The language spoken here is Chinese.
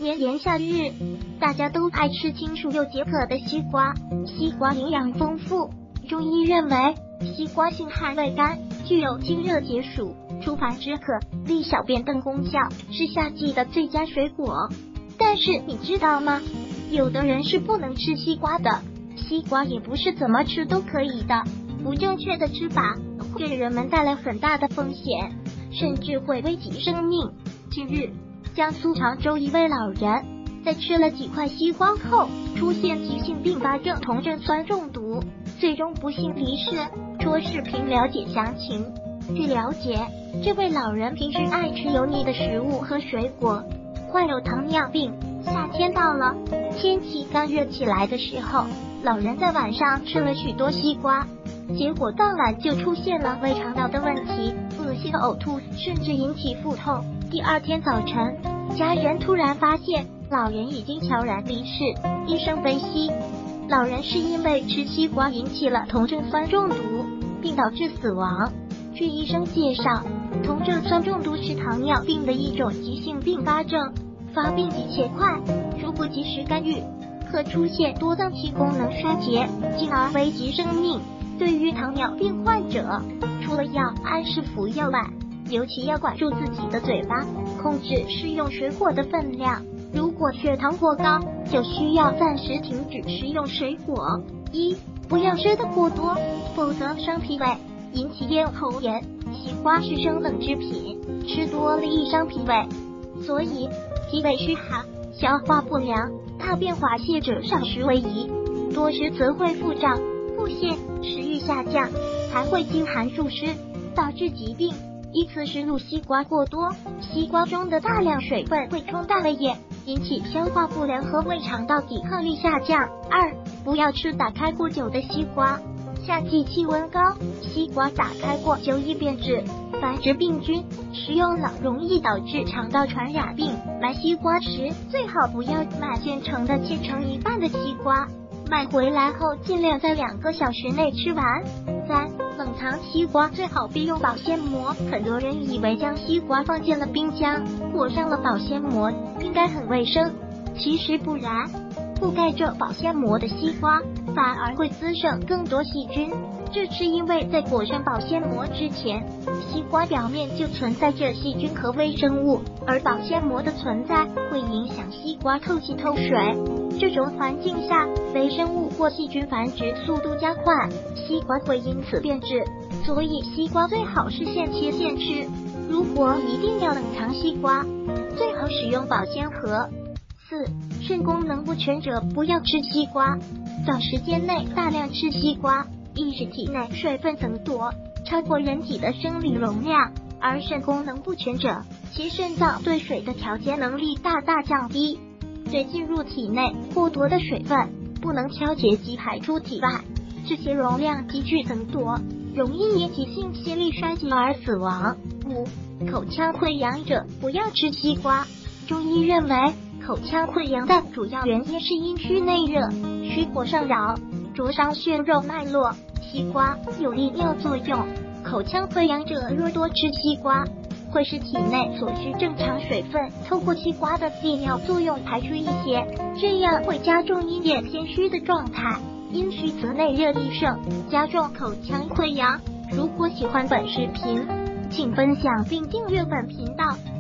炎炎夏日，大家都爱吃清暑又解渴的西瓜。西瓜营养丰富，中医认为西瓜性寒味甘，具有清热解暑、除烦止渴、利小便等功效，是夏季的最佳水果。但是你知道吗？有的人是不能吃西瓜的。西瓜也不是怎么吃都可以的，不正确的吃法会给人们带来很大的风险，甚至会危及生命。近日，江苏常州一位老人在吃了几块西瓜后，出现急性并发症酮症酸中毒，最终不幸离世。戳视频了解详情。据了解，这位老人平时爱吃油腻的食物和水果，患有糖尿病。夏天到了，天气刚热起来的时候，老人在晚上吃了许多西瓜，结果当晚就出现了胃肠道的问题，恶心呕吐，甚至引起腹痛。第二天早晨，家人突然发现老人已经悄然离世。医生分析，老人是因为吃西瓜引起了酮症酸中毒，并导致死亡。据医生介绍，酮症酸中毒是糖尿病的一种急性并发症，发病极且快，如果及时干预，可出现多脏器功能衰竭，进而危及生命。对于糖尿病患者，除了要按时服药外，尤其要管住自己的嘴巴，控制食用水果的分量。如果血糖过高，就需要暂时停止食用水果。一、不要吃得过多，否则伤脾胃，引起咽喉炎。西瓜是生冷制品，吃多了易伤脾胃，所以脾胃虚寒、消化不良、大便滑泻者少食为宜，多食则会腹胀、腹泻、食欲下降，还会经寒数湿，导致疾病。依次食入西瓜过多，西瓜中的大量水分会冲淡胃液，引起消化不良和胃肠道抵抗力下降。二、不要吃打开过久的西瓜。夏季气温高，西瓜打开过久易变质，繁殖病菌，食用了容易导致肠道传染病。买西瓜时最好不要买现成的切成一半的西瓜，买回来后尽量在2个小时内吃完。三、冷藏西瓜最好别用保鲜膜。很多人以为将西瓜放进了冰箱，裹上了保鲜膜，应该很卫生，其实不然。覆盖着保鲜膜的西瓜反而会滋生更多细菌，这是因为在裹上保鲜膜之前，西瓜表面就存在着细菌和微生物，而保鲜膜的存在会影响西瓜透气透水，这种环境下微生物或细菌繁殖速度加快，西瓜会因此变质，所以西瓜最好是现切现吃。如果一定要冷藏西瓜，最好使用保鲜盒。四、肾功能不全者不要吃西瓜。短时间内大量吃西瓜，易使体内水分增多，超过人体的生理容量，而肾功能不全者，其肾脏对水的调节能力大大降低，水进入体内过多的水分不能调节及排出体外，这些容量急剧增多，容易因急性心力衰竭而死亡。五、口腔溃疡者不要吃西瓜。中医认为，口腔溃疡的主要原因是阴虚内热，虚火上扰，灼伤血肉脉络。西瓜有利尿作用，口腔溃疡者若多吃西瓜，会使体内所需正常水分透过西瓜的利尿作用排出一些，这样会加重阴液偏虚的状态。阴虚则内热易盛，加重口腔溃疡。如果喜欢本视频，请分享并订阅本频道。